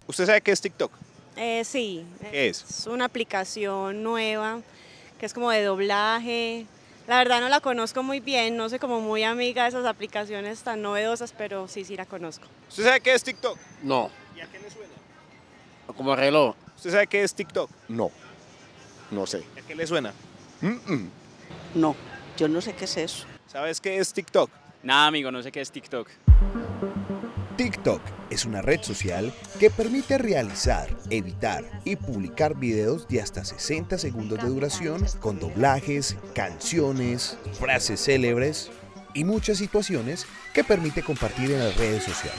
¿Usted sabe qué es TikTok? Sí, ¿Qué es? es una aplicación nueva que es como de doblaje. La verdad no la conozco muy bien, no soy como muy amiga de esas aplicaciones tan novedosas, pero sí, sí la conozco. ¿Usted sabe qué es TikTok? No, ¿Y a qué le suena? como reloj. ¿Usted sabe qué es TikTok? No, no sé. ¿Y a qué le suena? No, yo no sé qué es eso. ¿Sabes qué es TikTok? Nada, amigo, no sé qué es TikTok. TikTok es una red social que permite realizar, editar y publicar videos de hasta 60 segundos de duración con doblajes, canciones, frases célebres y muchas situaciones que permite compartir en las redes sociales.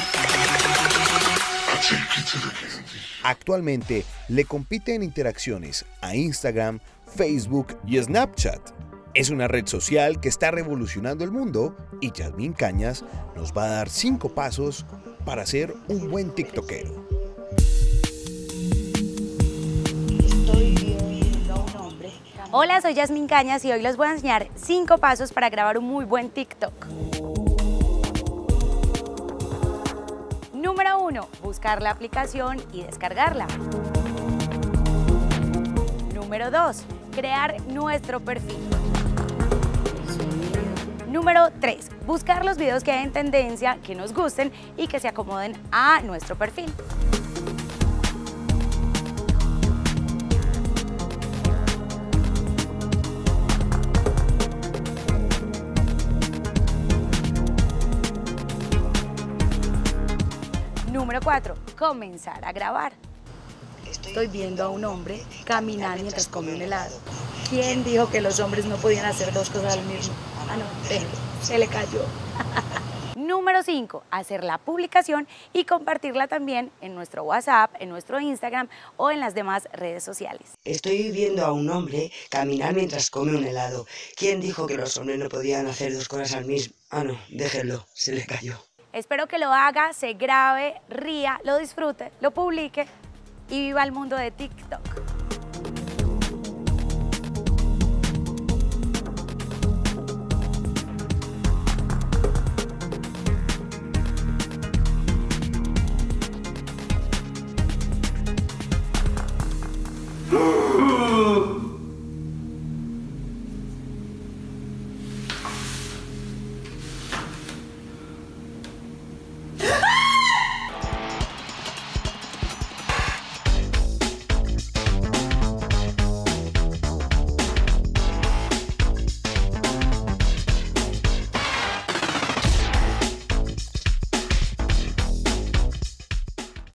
Actualmente le compite en interacciones a Instagram, Facebook y Snapchat. Es una red social que está revolucionando el mundo y Yasmín Cañas nos va a dar 5 pasos para ser un buen tiktokero. Hola, soy Yasmín Cañas y hoy les voy a enseñar 5 pasos para grabar un muy buen TikTok. Número 1. Buscar la aplicación y descargarla. Número 2. Crear nuestro perfil. Número 3. Buscar los videos que hay en tendencia, que nos gusten y que se acomoden a nuestro perfil. Número 4. Comenzar a grabar. Estoy viendo a un hombre caminar mientras come un helado. ¿Quién dijo que los hombres no podían hacer 2 cosas al mismo? Ah, no, déjelo, se le cayó. Número 5. Hacer la publicación y compartirla también en nuestro WhatsApp, en nuestro Instagram o en las demás redes sociales. Estoy viendo a un hombre caminar mientras come un helado. ¿Quién dijo que los hombres no podían hacer 2 cosas al mismo? Ah, no, déjelo, se le cayó. Espero que lo haga, se grabe, ría, lo disfrute, lo publique y viva el mundo de TikTok.